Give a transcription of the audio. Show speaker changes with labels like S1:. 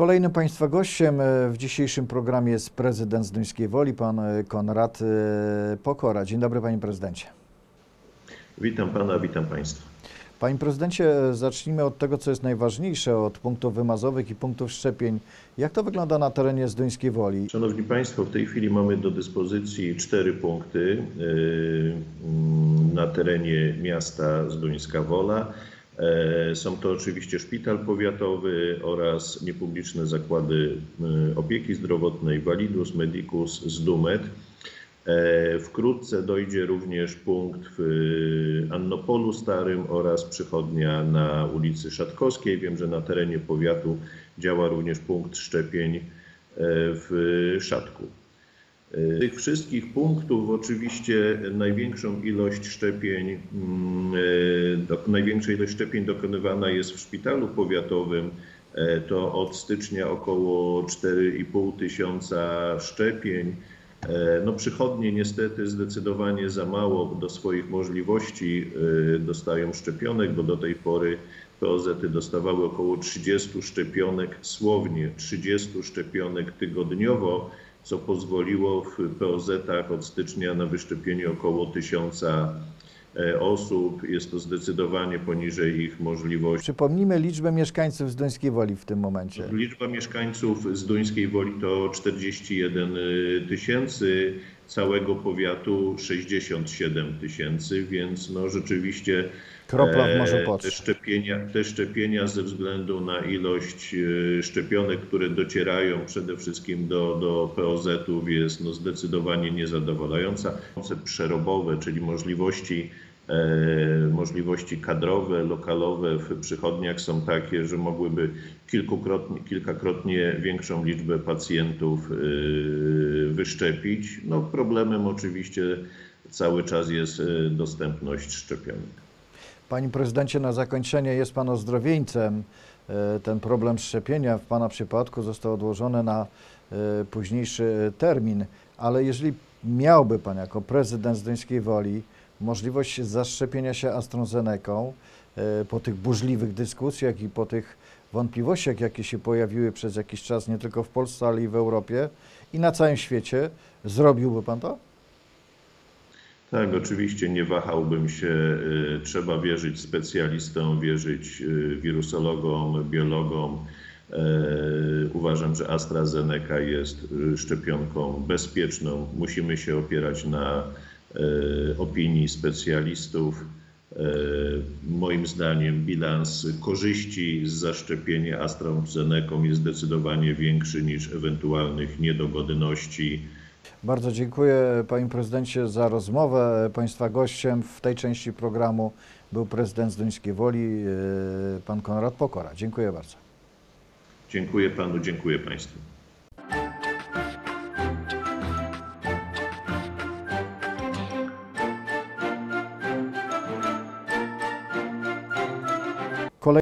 S1: Kolejnym Państwa gościem w dzisiejszym programie jest prezydent Zduńskiej Woli, pan Konrad Pokora. Dzień dobry, panie prezydencie.
S2: Witam pana, witam państwa.
S1: Panie prezydencie, zacznijmy od tego, co jest najważniejsze, od punktów wymazowych i punktów szczepień. Jak to wygląda na terenie Zduńskiej Woli?
S2: Szanowni państwo, w tej chwili mamy do dyspozycji 4 punkty na terenie miasta Zduńska Wola. Są to oczywiście szpital powiatowy oraz niepubliczne zakłady opieki zdrowotnej Validus, Medicus, Zdumet. Wkrótce dojdzie również punkt w Annopolu Starym oraz przychodnia na ulicy Szatkowskiej. Wiem, że na terenie powiatu działa również punkt szczepień w Szatku. Z tych wszystkich punktów oczywiście największa ilość szczepień dokonywana jest w szpitalu powiatowym. To od stycznia około 4,5 tysiąca szczepień. No, przychodnie niestety zdecydowanie za mało do swoich możliwości dostają szczepionek, bo do tej pory POZ-y dostawały około 30 szczepionek, słownie 30 szczepionek tygodniowo, co pozwoliło w POZ-ach od stycznia na wyszczepienie około 1000 osób. Jest to zdecydowanie poniżej ich możliwości.
S1: Przypomnijmy liczbę mieszkańców Zduńskiej Woli w tym momencie.
S2: Liczba mieszkańców Zduńskiej Woli to 41 tysięcy, całego powiatu 67 tysięcy, więc no rzeczywiście
S1: Kropla w morzu potrzeb.
S2: te szczepienia ze względu na ilość szczepionek, które docierają przede wszystkim do POZ-ów jest no zdecydowanie niezadowalająca. Koncept przerobowe, czyli możliwości kadrowe, lokalowe w przychodniach są takie, że mogłyby kilkakrotnie większą liczbę pacjentów wyszczepić. No, problemem oczywiście cały czas jest dostępność szczepionek.
S1: Panie prezydencie, na zakończenie, jest pan ozdrowieńcem. Ten problem szczepienia w pana przypadku został odłożony na późniejszy termin, ale jeżeli miałby pan jako prezydent Zduńskiej Woli możliwość zaszczepienia się AstraZenecą po tych burzliwych dyskusjach i po tych wątpliwościach, jakie się pojawiły przez jakiś czas nie tylko w Polsce, ale i w Europie i na całym świecie, zrobiłby pan to?
S2: Tak, oczywiście nie wahałbym się. Trzeba wierzyć specjalistom, wierzyć wirusologom, biologom. Uważam, że AstraZeneca jest szczepionką bezpieczną. Musimy się opierać na opinii specjalistów. Moim zdaniem bilans korzyści z zaszczepienia AstraZenecą jest zdecydowanie większy niż ewentualnych niedogodności.
S1: Bardzo dziękuję, panie prezydencie, za rozmowę. Państwa gościem w tej części programu był prezydent Zduńskiej Woli, pan Konrad Pokora. Dziękuję bardzo.
S2: Dziękuję panu, dziękuję państwu.